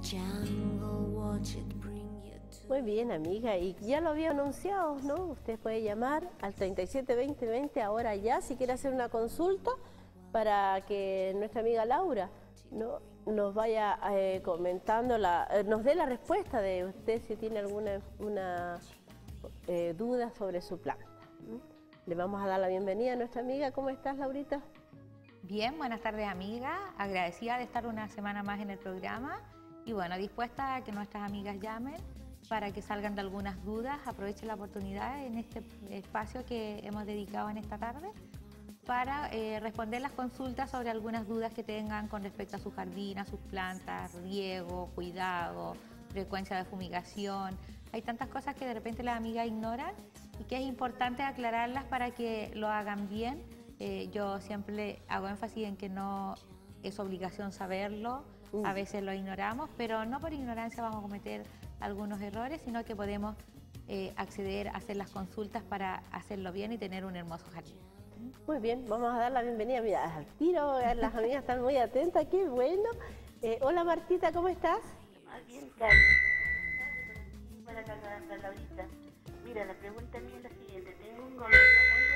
Muy bien, amiga, y ya lo había anunciado, ¿no? Usted puede llamar al 372020 ahora ya si quiere hacer una consulta para que nuestra amiga Laura, ¿no?, nos vaya comentando, nos dé la respuesta de usted si tiene alguna duda sobre su planta. Le vamos a dar la bienvenida a nuestra amiga. ¿Cómo estás, Laurita? Bien, buenas tardes, amiga. Agradecida de estar una semana más en el programa y bueno, dispuesta a que nuestras amigas llamen para que salgan de algunas dudas. Aprovechen la oportunidad en este espacio que hemos dedicado en esta tarde para responder las consultas sobre algunas dudas que tengan con respecto a su jardín, a sus plantas, riego, cuidado, frecuencia de fumigación. Hay tantas cosas que de repente las amigas ignoran y que es importante aclararlas para que lo hagan bien. Yo siempre hago énfasis en que no es obligación saberlo, a veces lo ignoramos, pero no por ignorancia vamos a cometer algunos errores, sino que podemos acceder a hacer las consultas para hacerlo bien y tener un hermoso jardín. Muy bien, vamos a dar la bienvenida. Mira, al tiro, las amigas están muy atentas, qué bueno. Hola Martita, ¿cómo estás? Más bien, Carlos. Para la Laurita. Mira, la pregunta mía es la siguiente. Tengo un gomero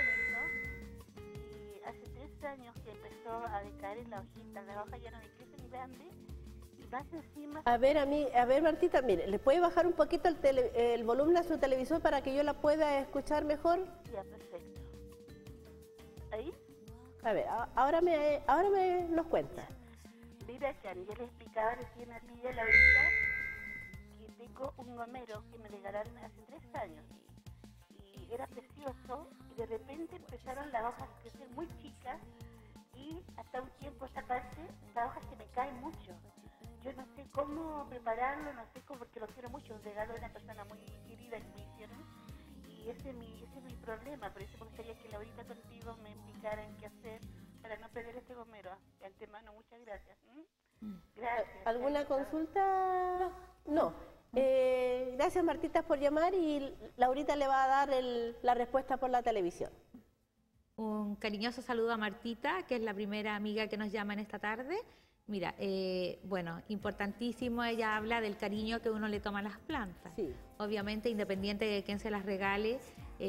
muy bonito y hace 3 años que empezó a decaer en la hojita. Las hojas ya no decrecen ni grande y vas encima... A ver Martita, mire, ¿le puede bajar un poquito el volumen a su televisor para que yo la pueda escuchar mejor? Ya, perfecto. ¿Ahí? A ver, ahora me nos cuenta. Mira, Chan, yo le explicaba recién a ti y a Laurita que tengo un gomero que me regalaron hace 3 años y era precioso y de repente empezaron las hojas a crecer muy chicas y hasta un tiempo esta parte las hojas se me caen mucho. Yo no sé cómo prepararlo, no sé cómo, porque lo quiero mucho, un regalo de una persona muy querida que me hicieron y ese es mi problema. Por eso me gustaría que Laurita contigo me explicaran qué hacer para no perder este gomero. De antemano, muchas gracias. Gracias. ¿Alguna consulta? No. Gracias Martita por llamar y Laurita le va a dar la respuesta por la televisión. Un cariñoso saludo a Martita, que es la primera amiga que nos llama en esta tarde. Mira, bueno, importantísimo, ella habla del cariño que uno le toma a las plantas. Sí. Obviamente, independiente de quién se las regale,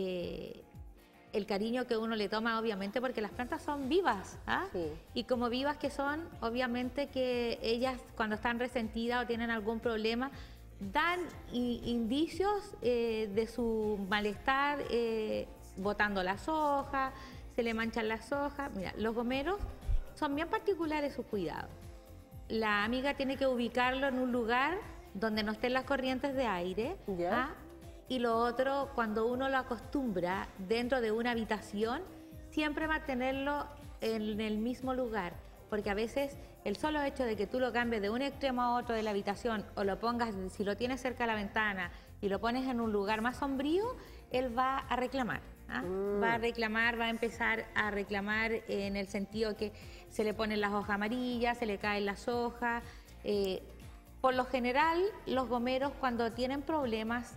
el cariño que uno le toma, obviamente, porque las plantas son vivas, ¿ah? Sí. Y como vivas que son, obviamente que ellas cuando están resentidas o tienen algún problema, dan indicios de su malestar, botando las hojas, se le manchan las hojas. Mira, los gomeros son bien particulares sus cuidados. La amiga tiene que ubicarlo en un lugar donde no estén las corrientes de aire. ¿Ya? ¿Ah? Y lo otro, cuando uno lo acostumbra dentro de una habitación, siempre mantenerlo en el mismo lugar. Porque a veces el solo hecho de que tú lo cambies de un extremo a otro de la habitación o lo pongas, si lo tienes cerca de la ventana y lo pones en un lugar más sombrío, él va a reclamar. ¿Ah? Va a reclamar, va a empezar a reclamar en el sentido que se le ponen las hojas amarillas, se le caen las hojas. Por lo general, los gomeros cuando tienen problemas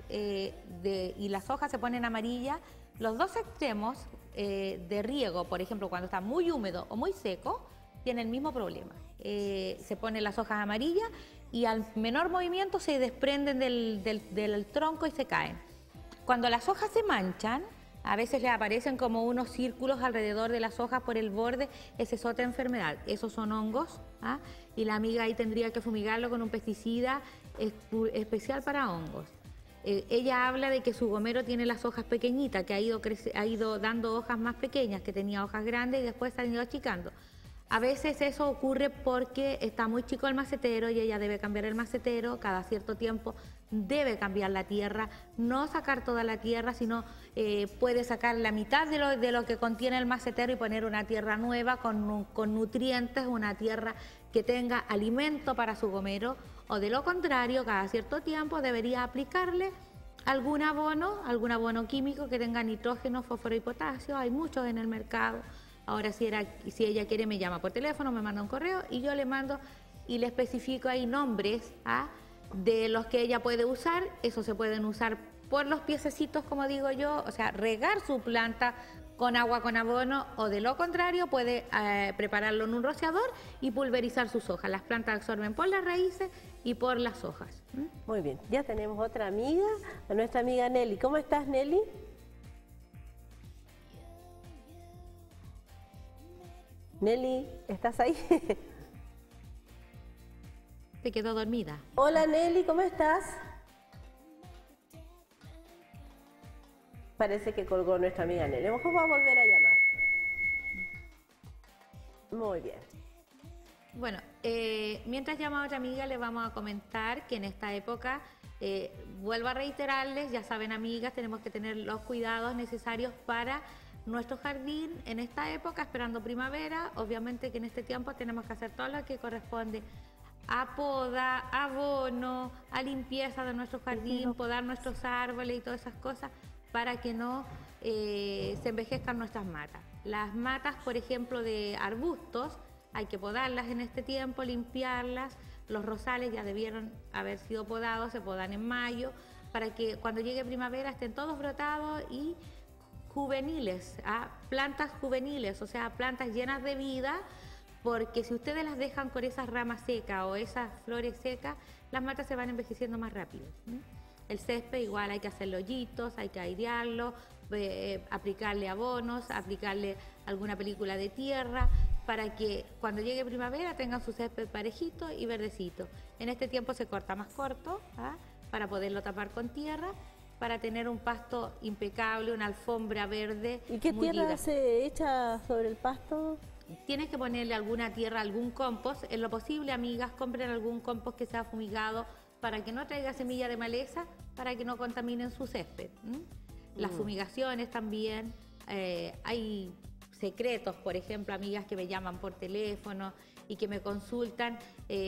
y las hojas se ponen amarillas, los dos extremos de riego, por ejemplo, cuando está muy húmedo o muy seco, tienen el mismo problema. Se ponen las hojas amarillas y al menor movimiento se desprenden del tronco y se caen. Cuando las hojas se manchan, a veces le aparecen como unos círculos alrededor de las hojas por el borde, esa es otra enfermedad, esos son hongos, ¿ah? Y la amiga ahí tendría que fumigarlo con un pesticida especial para hongos. Ella habla de que su gomero tiene las hojas pequeñitas, que ha ido dando hojas más pequeñas, que tenía hojas grandes y después se han ido achicando. A veces eso ocurre porque está muy chico el macetero y ella debe cambiar el macetero, cada cierto tiempo debe cambiar la tierra, no sacar toda la tierra, sino puede sacar la mitad de lo que contiene el macetero y poner una tierra nueva con nutrientes, una tierra que tenga alimento para su gomero, o de lo contrario, cada cierto tiempo debería aplicarle algún abono químico que tenga nitrógeno, fósforo y potasio. Hay muchos en el mercado. Ahora si ella quiere me llama por teléfono, me manda un correo y yo le mando y le especifico ahí nombres de los que ella puede usar. Eso se pueden usar por los piececitos, como digo yo, o sea, regar su planta con agua con abono, o de lo contrario puede prepararlo en un rociador y pulverizar sus hojas. Las plantas absorben por las raíces y por las hojas. Muy bien, ya tenemos otra amiga, a nuestra amiga Nelly. ¿Cómo estás, Nelly? Nelly, ¿estás ahí? Se quedó dormida. Hola, Nelly, ¿cómo estás? Parece que colgó nuestra amiga Nelly. Mejor vamos a volver a llamar. Muy bien. Bueno, mientras llama a otra amiga, les vamos a comentar que en esta época, vuelvo a reiterarles, ya saben, amigas, tenemos que tener los cuidados necesarios para nuestro jardín en esta época, esperando primavera. Obviamente que en este tiempo tenemos que hacer todo lo que corresponde a poda, abono, a limpieza de nuestro jardín, podar nuestros árboles y todas esas cosas para que no se envejezcan nuestras matas. Las matas, por ejemplo, de arbustos, hay que podarlas en este tiempo, limpiarlas. Los rosales ya debieron haber sido podados, se podan en mayo, para que cuando llegue primavera estén todos brotados y juveniles, plantas juveniles, o sea, plantas llenas de vida, porque si ustedes las dejan con esas ramas secas o esas flores secas, las matas se van envejeciendo más rápido. El césped igual hay que hacerle hoyitos, hay que airearlo, aplicarle abonos, aplicarle alguna película de tierra, para que cuando llegue primavera tengan su césped parejito y verdecito. En este tiempo se corta más corto, para poderlo tapar con tierra, para tener un pasto impecable, una alfombra verde. ¿Y qué tierra se echa sobre el pasto? Tienes que ponerle alguna tierra, algún compost. En lo posible, amigas, compren algún compost que sea fumigado para que no traiga semilla de maleza, para que no contaminen su césped. Las fumigaciones también, hay secretos, por ejemplo, amigas que me llaman por teléfono y que me consultan,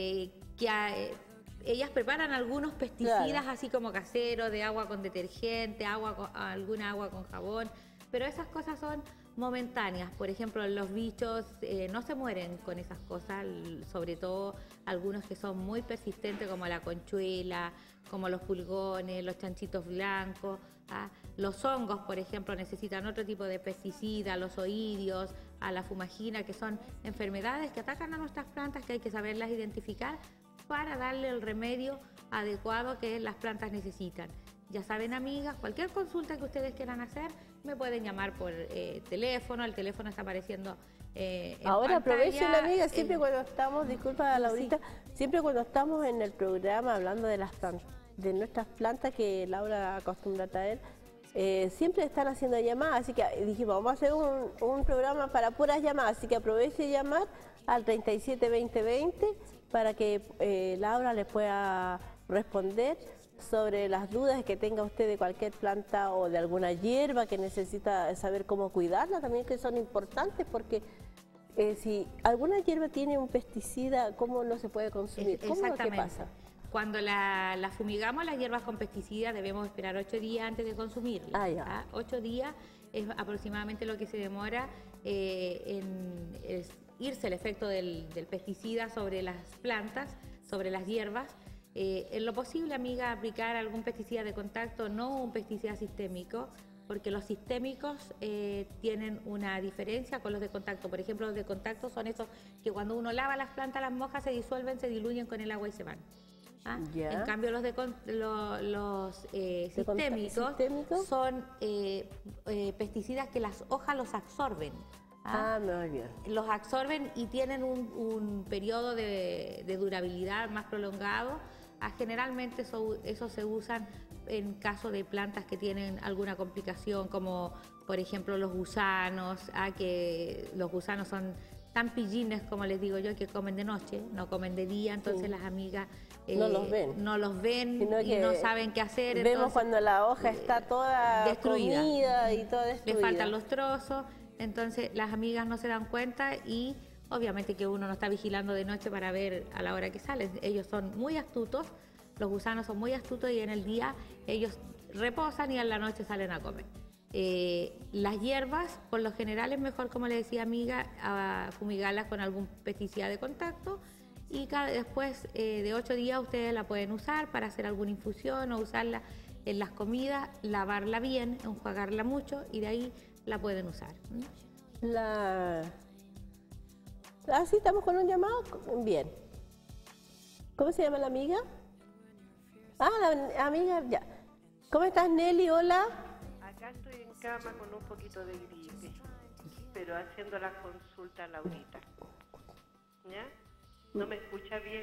ellas preparan algunos pesticidas así como caseros, de agua con detergente, alguna agua con jabón, pero esas cosas son momentáneas. Por ejemplo, los bichos no se mueren con esas cosas, sobre todo algunos que son muy persistentes como la conchuela, como los pulgones, los chanchitos blancos. Los hongos, por ejemplo, necesitan otro tipo de pesticida, los oidios, la fumagina, que son enfermedades que atacan a nuestras plantas, que hay que saberlas identificar para darle el remedio adecuado que las plantas necesitan. Ya saben, amigas, cualquier consulta que ustedes quieran hacer, me pueden llamar por teléfono. El teléfono está apareciendo en ahora pantalla. aprovechen, amigas, siempre cuando estamos, disculpa Laurita, siempre cuando estamos en el programa hablando de las plantas, de nuestras plantas que Laura acostumbra a traer, siempre están haciendo llamadas, así que dijimos, vamos a hacer un programa para puras llamadas, así que aproveche llamar al 372020 para que Laura les pueda responder sobre las dudas que tenga usted de cualquier planta o de alguna hierba que necesita saber cómo cuidarla, también que son importantes, porque si alguna hierba tiene un pesticida, ¿cómo no se puede consumir? ¿Cómo es lo que pasa? Cuando la fumigamos, las hierbas con pesticidas, debemos esperar 8 días antes de consumirlas. 8 días es aproximadamente lo que se demora en irse el efecto del pesticida sobre las plantas, sobre las hierbas. En lo posible, amiga, aplicar algún pesticida de contacto, no un pesticida sistémico, porque los sistémicos tienen una diferencia con los de contacto. Por ejemplo, los de contacto son esos que cuando uno lava las plantas, las mojas se disuelven, se diluyen con el agua y se van. En cambio, los sistémicos son pesticidas que las hojas los absorben. Muy bien. Los absorben y tienen un periodo de durabilidad más prolongado. Generalmente esos se usan en caso de plantas que tienen alguna complicación, como por ejemplo los gusanos, que los gusanos son tan pillines, como les digo yo, que comen de noche, no comen de día, entonces las amigas no los ven y no saben qué hacer. Vemos entonces, cuando la hoja está toda destruida, comida y toda destruida. Le faltan los trozos, entonces las amigas no se dan cuenta y obviamente que uno no está vigilando de noche para ver a la hora que salen. Ellos son muy astutos, los gusanos son muy astutos y en el día ellos reposan y en la noche salen a comer. Las hierbas, por lo general es mejor, como le decía amiga, fumigarlas con algún pesticida de contacto y después de 8 días ustedes la pueden usar para hacer alguna infusión o usarla en las comidas, lavarla bien, enjuagarla mucho y de ahí la pueden usar. ¿Así estamos con un llamado? Bien. ¿Cómo se llama la amiga? Ah, la amiga, ya. ¿Cómo estás, Nelly? Hola. Acá estoy en cama con un poquito de gripe, pero haciendo la consulta a Laurita. ¿Ya? ¿No me escucha bien?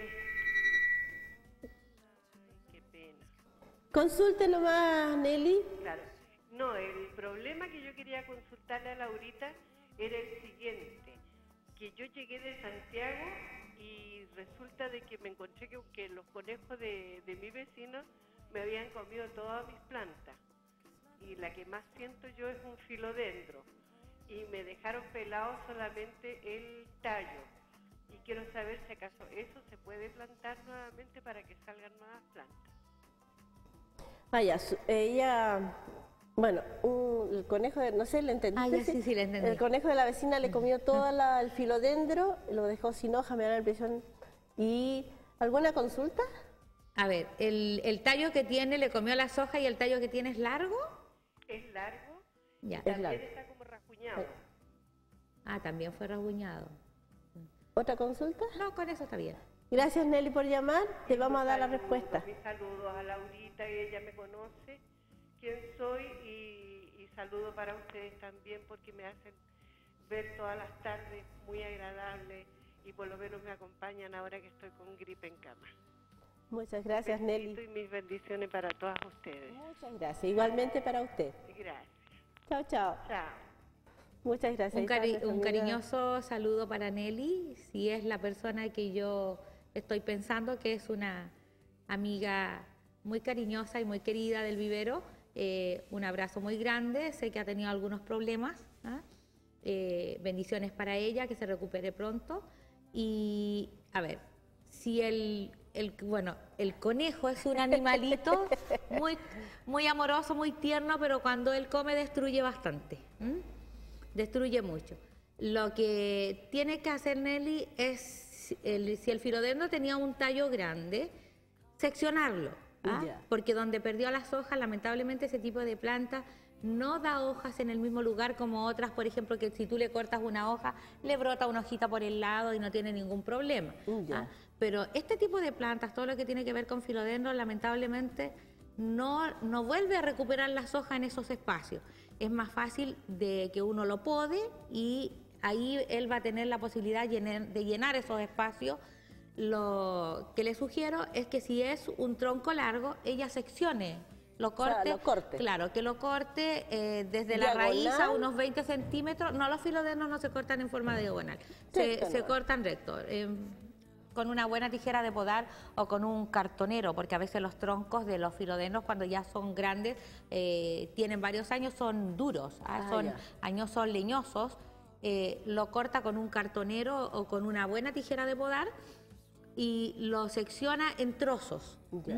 Qué pena. Consulte nomás, Nelly. Claro. No, el problema que yo quería consultarle a Laurita era el siguiente, que yo llegué de Santiago y resulta de que me encontré que los conejos de mi vecino me habían comido todas mis plantas y la que más siento yo es un filodendro y me dejaron pelado solamente el tallo y quiero saber si acaso eso se puede plantar nuevamente para que salgan nuevas plantas. Vaya, ella, bueno, el conejo, no sé, ¿le entendiste? Ah, ya, sí, le entendí. El conejo de la vecina le comió todo el filodendro, lo dejó sin hoja, me da la impresión. ¿Y alguna consulta? A ver, ¿el tallo que tiene le comió las hojas y el tallo que tiene es largo? Es largo, Ya. también largo. está como rasguñado. Ah, también fue rasguñado. ¿Otra consulta? No, con eso está bien. Gracias, Nelly, por llamar. Te vamos a dar la respuesta. Mis saludos a Laurita, ella me conoce quién soy y saludo para ustedes también porque me hacen ver todas las tardes muy agradables y por lo menos me acompañan ahora que estoy con gripe en cama. Muchas gracias, Besito Nelly. y mis bendiciones para todas ustedes. Muchas gracias. Igualmente para usted. Gracias. Chao, chao. Chao. Muchas gracias. Un, Ahí está nuestra un amiga. cariñoso saludo para Nelly, si es la persona que yo estoy pensando, que es una amiga muy cariñosa y muy querida del vivero. Un abrazo muy grande, sé que ha tenido algunos problemas, ¿ah? Bendiciones para ella, que se recupere pronto. Y a ver, si el conejo es un animalito muy amoroso, muy tierno, pero cuando él come destruye bastante, destruye mucho. Lo que tiene que hacer Nelly es, si el filodendro tenía un tallo grande, seccionarlo, ¿ah? Ya. Porque donde perdió las hojas, lamentablemente ese tipo de planta no da hojas en el mismo lugar como otras, por ejemplo, que si tú le cortas una hoja, le brota una hojita por el lado y no tiene ningún problema. Ya. ¿Ah? Pero este tipo de plantas, todo lo que tiene que ver con filodendros, lamentablemente no vuelve a recuperar las hojas en esos espacios. Es más fácil de que uno lo pode y ahí él va a tener la posibilidad de llenar esos espacios. Lo que le sugiero es que si es un tronco largo, ella seccione, lo corte. O sea, lo corte. Claro, que lo corte desde la Diagonal. raíz a unos 20 centímetros. No, los filodendros no se cortan en forma diagonal, se cortan recto. Con una buena tijera de podar o con un cartonero, porque a veces los troncos de los filodendros cuando ya son grandes, tienen varios años, son duros, son añosos, leñosos. Lo corta con un cartonero o con una buena tijera de podar y lo secciona en trozos. Ya.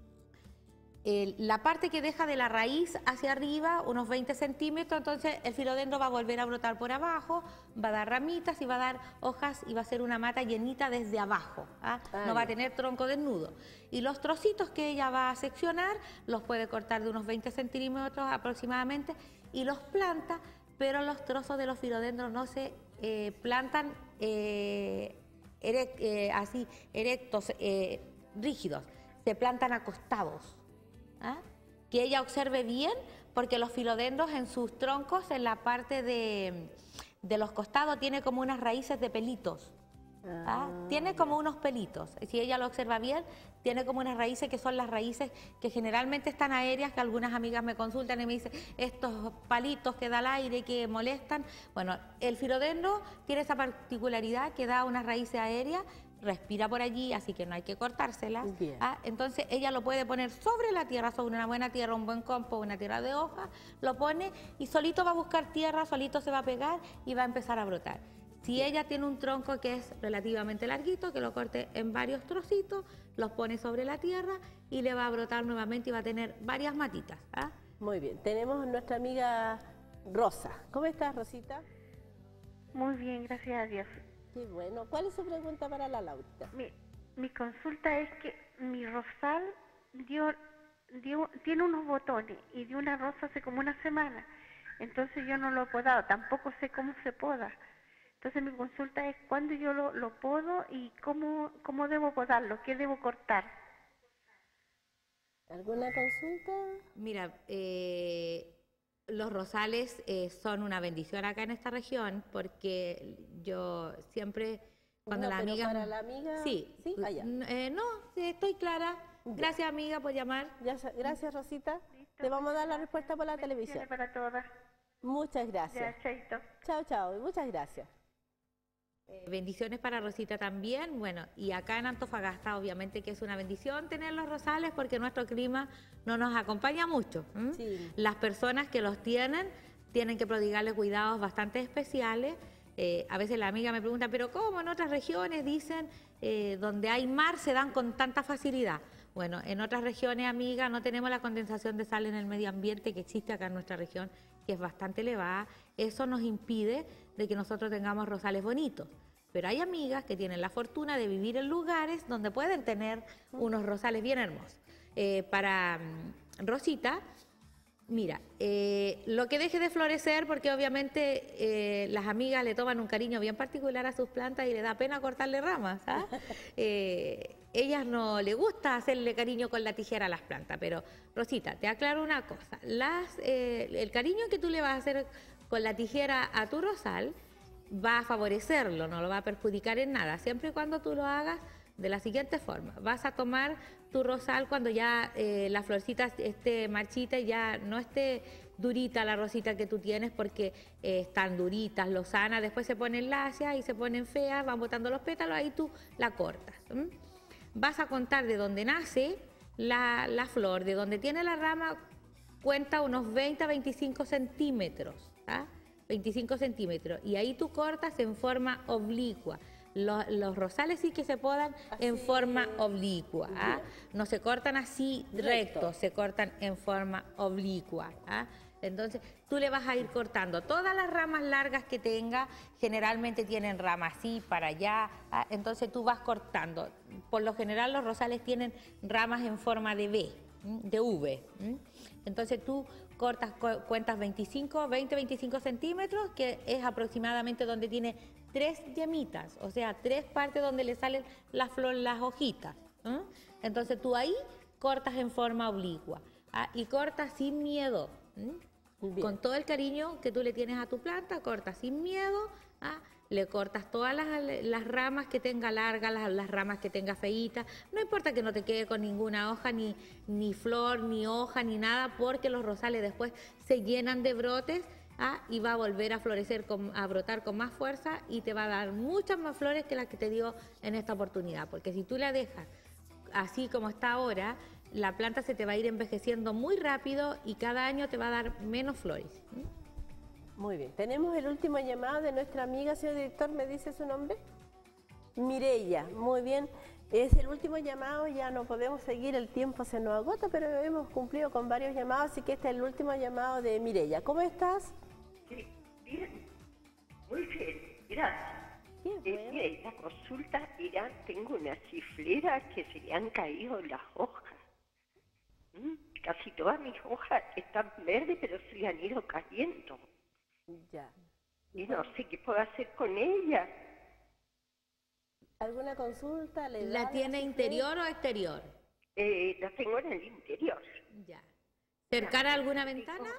La parte que deja de la raíz hacia arriba, unos 20 centímetros, entonces el filodendro va a volver a brotar por abajo, va a dar ramitas y va a dar hojas y va a ser una mata llenita desde abajo, ¿ah? No va a tener tronco desnudo. Y los trocitos que ella va a seccionar los puede cortar de unos 20 centímetros aproximadamente y los planta, pero los trozos de los filodendros no se plantan así, erectos, rígidos, se plantan acostados. ¿Ah? Que ella observe bien, porque los filodendros en sus troncos, en la parte de los costados, tiene como unas raíces de pelitos. ¿Ah? Tiene como unos pelitos. Si ella lo observa bien, tiene como unas raíces que son las raíces que generalmente están aéreas, que algunas amigas me consultan y me dicen, estos palitos que da al aire que molestan. Bueno, el filodendro tiene esa particularidad que da unas raíces aéreas, respira por allí, así que no hay que cortárselas. ¿Ah? Entonces ella lo puede poner sobre la tierra, sobre una buena tierra, un buen compost, una tierra de hoja, lo pone y solito va a buscar tierra, solito se va a pegar y va a empezar a brotar. Si ella tiene un tronco que es relativamente larguito, que lo corte en varios trocitos, los pone sobre la tierra y le va a brotar nuevamente y va a tener varias matitas. ¿Ah? Muy bien, tenemos a nuestra amiga Rosa. ¿Cómo estás, Rosita? Muy bien, gracias a Dios. Qué bueno. ¿Cuál es su pregunta para la Laurita? Mi consulta es que mi rosal tiene unos botones y dio una rosa hace como una semana. Entonces yo no lo he podado, tampoco sé cómo se poda. Entonces mi consulta es cuándo yo lo podo y cómo debo podarlo, qué debo cortar. ¿Alguna consulta? Mira, los rosales son una bendición acá en esta región porque yo siempre, cuando la amiga... para la amiga... Sí, ¿Sí? Allá. No, sí, estoy clara. Gracias, amiga, por llamar. Gracias, Rosita. Listo. Te vamos a dar la respuesta por la televisión. Para todas. Muchas gracias. Ya, chaito. Chao, chao, y muchas gracias. Bendiciones para Rosita también. Bueno, y acá en Antofagasta obviamente que es una bendición tener los rosales porque nuestro clima no nos acompaña mucho. Sí. Las personas que los tienen que prodigarle cuidados bastante especiales. A veces la amiga me pregunta, pero ¿cómo en otras regiones dicen donde hay mar se dan con tanta facilidad? Bueno, en otras regiones, amiga, no tenemos la condensación de sal en el medio ambiente que existe acá en nuestra región, que es bastante elevada. Eso nos impide de que nosotros tengamos rosales bonitos. Pero hay amigas que tienen la fortuna de vivir en lugares donde pueden tener unos rosales bien hermosos. Para Rosita, mira, lo que deje de florecer, porque obviamente las amigas le toman un cariño bien particular a sus plantas y le da pena cortarle ramas. ¿Ah? Ellas no le gusta hacerle cariño con la tijera a las plantas, pero Rosita, te aclaro una cosa. El cariño que tú le vas a hacer con la tijera a tu rosal va a favorecerlo, no lo va a perjudicar en nada, siempre y cuando tú lo hagas de la siguiente forma. Vas a tomar tu rosal cuando ya la florcita esté marchita y ya no esté durita la rosita que tú tienes, porque están duritas, lozanas, después se ponen lacias y se ponen feas, van botando los pétalos, ahí tú la cortas. Vas a contar de donde nace la flor, de donde tiene la rama, cuenta unos 20 a 25 centímetros, ¿ah? 25 centímetros, y ahí tú cortas en forma oblicua. Los rosales sí que se podan así, en forma oblicua, ¿ah? No se cortan así rectos, se cortan en forma oblicua, ¿ah? Entonces tú le vas a ir cortando todas las ramas largas que tenga, generalmente tienen ramas así para allá, ¿ah? Entonces tú vas cortando. Por lo general los rosales tienen ramas en forma de V. Entonces tú cuentas 20-25 centímetros, que es aproximadamente donde tiene 3 yemitas, o sea, 3 partes donde le salen las flores, las hojitas. Entonces tú ahí cortas en forma oblicua, ¿ah? Y cortas sin miedo, con todo el cariño que tú le tienes a tu planta, cortas sin miedo, ¿ah? Le cortas todas las ramas que tenga largas, las ramas que tenga feitas. No importa que no te quede con ninguna hoja, ni flor, ni hoja, ni nada, porque los rosales después se llenan de brotes, ¿ah? Y va a volver a florecer, a brotar con más fuerza y te va a dar muchas más flores que las que te dio en esta oportunidad. Porque si tú la dejas así como está ahora, la planta se te va a ir envejeciendo muy rápido y cada año te va a dar menos flores. Muy bien, tenemos el último llamado de nuestra amiga, señor director, ¿me dice su nombre? Mireya, muy bien. Es el último llamado, ya no podemos seguir, el tiempo se nos agota, pero hemos cumplido con varios llamados, así que este es el último llamado de Mireya. ¿Cómo estás? Sí, bien, muy bien, gracias. Mire, la consulta era, tengo una chiflera que se le han caído las hojas. Casi todas mis hojas están verdes, pero se le han ido cayendo. Ya. Y no sé qué puedo hacer con ella. ¿Alguna consulta? ¿La tiene interior o exterior? La tengo en el interior. Ya. ¿Cercana a alguna ventana?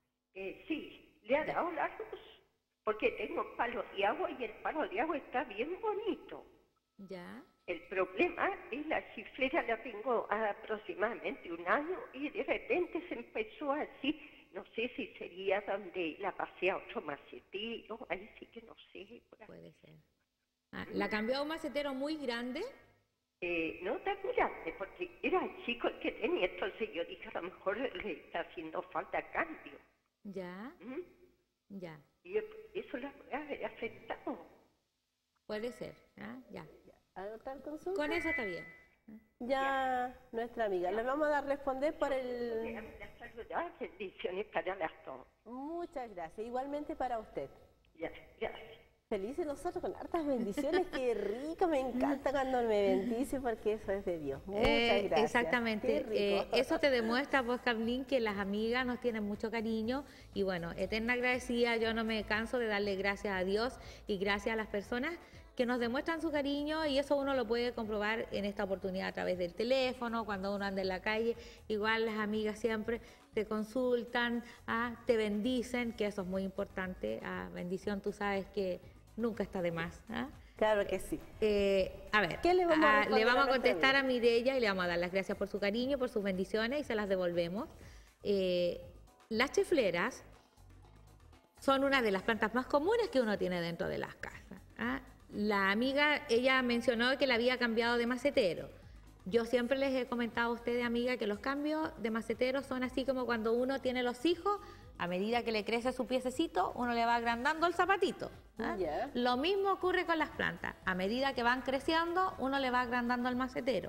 Sí, le ha dado la luz, porque tengo palos de agua y el palo de agua está bien bonito. Ya. El problema es la chiflera, la tengo aproximadamente un año y de repente se empezó así. No sé si sería donde la pasé a otro macetero, ahí sí que no sé. Puede ser. ¿La cambió a un macetero muy grande? No tan grande, porque era el chico el que tenía, entonces yo dije, a lo mejor le está haciendo falta cambio. Ya. Ya. Y eso la puede haber afectado. Puede ser, ya. ¿Otra consulta? Con eso está bien. Ya, nuestra amiga. Le vamos a dar responder por el... Bendiciones para las dos. Muchas gracias. Igualmente para usted. Ya, gracias. Felices nosotros con hartas bendiciones, qué rico, me encanta cuando me bendice porque eso es de Dios. Muchas gracias. Exactamente, eso te demuestra, pues, Carlín, que las amigas nos tienen mucho cariño y bueno, eterna agradecida, yo no me canso de darle gracias a Dios y gracias a las personas que nos demuestran su cariño y eso uno lo puede comprobar en esta oportunidad a través del teléfono, cuando uno anda en la calle, igual las amigas siempre te consultan, te bendicen, que eso es muy importante, bendición tú sabes que nunca está de más. Claro que sí. A ver, ¿qué le vamos a contestar a Mireya y le vamos a dar las gracias por su cariño, por sus bendiciones y se las devolvemos. Las chifleras son una de las plantas más comunes que uno tiene dentro de las casas. La amiga, ella mencionó que la había cambiado de macetero. Yo siempre les he comentado a ustedes, amiga, que los cambios de macetero son así como cuando uno tiene los hijos, a medida que le crece su piececito, uno le va agrandando el zapatito. Yeah. Lo mismo ocurre con las plantas. A medida que van creciendo, uno le va agrandando el macetero.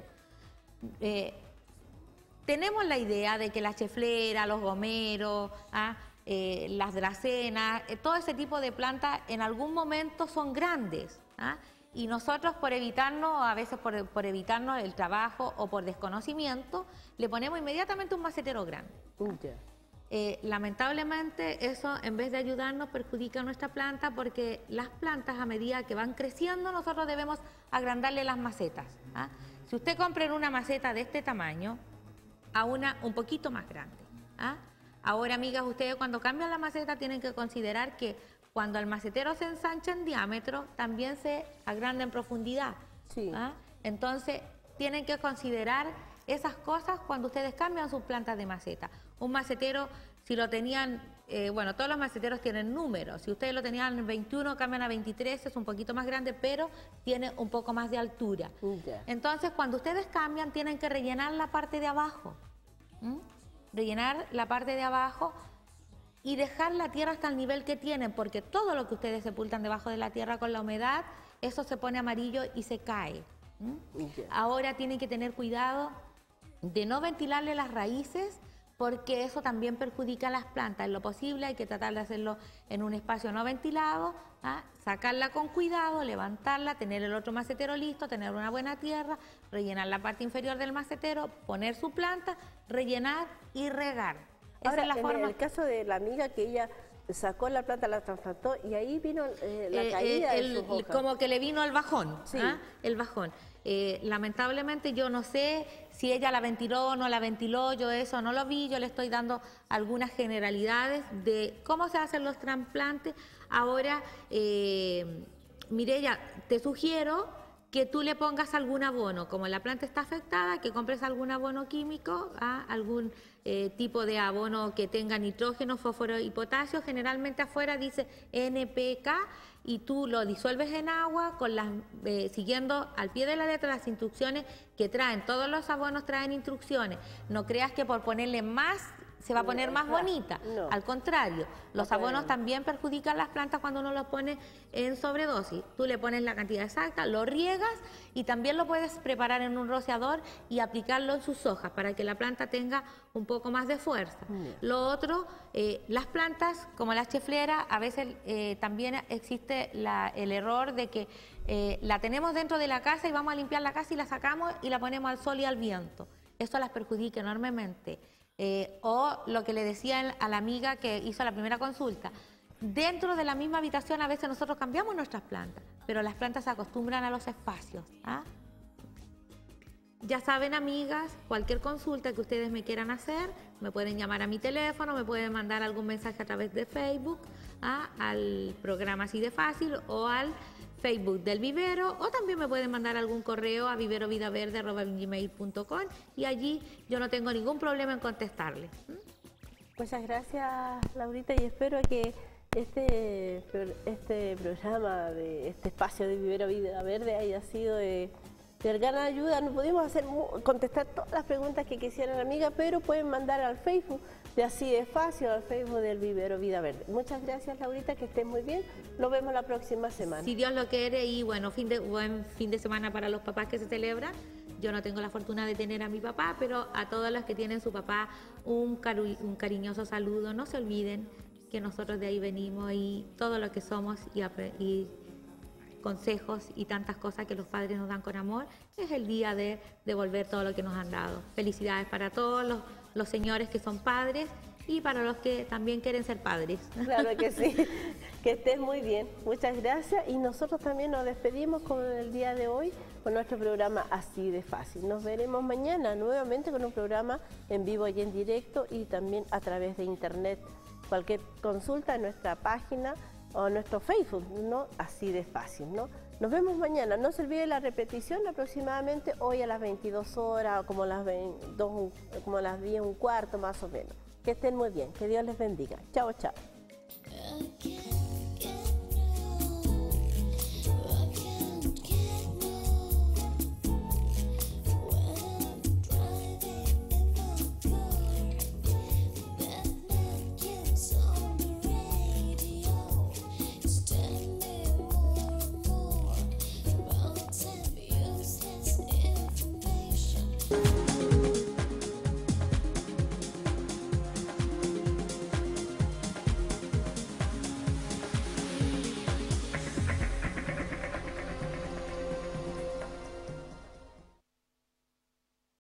Tenemos la idea de que la chiflera, los gomeros, las dracenas, todo ese tipo de plantas en algún momento son grandes. Y nosotros por evitarnos, a veces por evitarnos el trabajo o por desconocimiento, le ponemos inmediatamente un macetero grande. Lamentablemente eso, en vez de ayudarnos, perjudica a nuestra planta porque las plantas, a medida que van creciendo, nosotros debemos agrandarle las macetas. Si usted compra una maceta de este tamaño, a una un poquito más grande. Ahora, amigas, ustedes cuando cambian la maceta tienen que considerar que cuando el macetero se ensancha en diámetro, también se agranda en profundidad. Sí. Entonces, tienen que considerar esas cosas cuando ustedes cambian sus plantas de maceta. Un macetero, si lo tenían, bueno, todos los maceteros tienen números. Si ustedes lo tenían en 21, cambian a 23, es un poquito más grande, pero tiene un poco más de altura. Entonces, cuando ustedes cambian, tienen que rellenar la parte de abajo. Rellenar la parte de abajo y dejar la tierra hasta el nivel que tienen, porque todo lo que ustedes sepultan debajo de la tierra con la humedad, eso se pone amarillo y se cae. Ahora tienen que tener cuidado de no ventilarle las raíces, porque eso también perjudica a las plantas. En lo posible hay que tratar de hacerlo en un espacio no ventilado, sacarla con cuidado, levantarla, tener el otro macetero listo, tener una buena tierra, rellenar la parte inferior del macetero, poner su planta, rellenar y regar. Ahora, es la forma. En el caso de la amiga que ella sacó la planta, la trasplantó y ahí vino la caída de sus hojas. Como que le vino el bajón, sí. El bajón. Lamentablemente yo no sé si ella la ventiló o no la ventiló, yo eso no lo vi, yo le estoy dando algunas generalidades de cómo se hacen los trasplantes. Ahora, Mireya, te sugiero que tú le pongas algún abono, como la planta está afectada, que compres algún abono químico, algún tipo de abono que tenga nitrógeno, fósforo y potasio. Generalmente afuera dice NPK y tú lo disuelves en agua con siguiendo al pie de la letra las instrucciones que traen. Todos los abonos traen instrucciones. No creas que por ponerle más se va a poner más bonita. No. Al contrario, los abonos también perjudican las plantas cuando uno los pone en sobredosis. Tú le pones la cantidad exacta, lo riegas y también lo puedes preparar en un rociador y aplicarlo en sus hojas para que la planta tenga un poco más de fuerza. Lo otro, las plantas como la chiflera, a veces también existe el error de que la tenemos dentro de la casa y vamos a limpiar la casa y la sacamos y la ponemos al sol y al viento. Eso las perjudica enormemente. O lo que le decía a la amiga que hizo la primera consulta, dentro de la misma habitación a veces nosotros cambiamos nuestras plantas, pero las plantas se acostumbran a los espacios. Ya saben, amigas, cualquier consulta que ustedes me quieran hacer, me pueden llamar a mi teléfono, me pueden mandar algún mensaje a través de Facebook, al programa Así de Fácil o al Facebook del vivero, o también me pueden mandar algún correo a viverovidaverde@gmail.com y allí yo no tengo ningún problema en contestarle. Muchas gracias, Laurita, y espero que este programa, este espacio de Vivero Vida Verde haya sido de gran ayuda. No pudimos contestar todas las preguntas que quisieran, amiga, pero pueden mandar al Facebook de Así de Fácil, al Facebook del Vivero Vida Verde. Muchas gracias, Laurita, que estés muy bien. Nos vemos la próxima semana. Si Dios lo quiere, y bueno, buen fin de semana para los papás que se celebran. Yo no tengo la fortuna de tener a mi papá, pero a todos los que tienen su papá, un cariñoso saludo. No se olviden que nosotros de ahí venimos y todo lo que somos y consejos y tantas cosas que los padres nos dan con amor, es el día de devolver todo lo que nos han dado. Felicidades para todos los señores que son padres y para los que también quieren ser padres. Claro que sí. Que estés muy bien. Muchas gracias. Y nosotros también nos despedimos con el día de hoy con nuestro programa Así de Fácil. Nos veremos mañana nuevamente con un programa en vivo y en directo y también a través de internet. Cualquier consulta en nuestra página o en nuestro Facebook, ¿no? Así de Fácil, ¿no? Nos vemos mañana. No se olvide la repetición aproximadamente hoy a las 22 horas, como las 10:15 más o menos. Que estén muy bien. Que Dios les bendiga. Chao, chao.